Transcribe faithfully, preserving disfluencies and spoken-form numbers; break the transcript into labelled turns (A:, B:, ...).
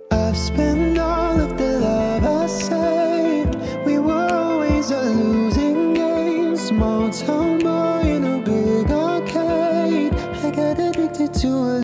A: I've spent all of the love I saved. We were always a losing game. Small town boy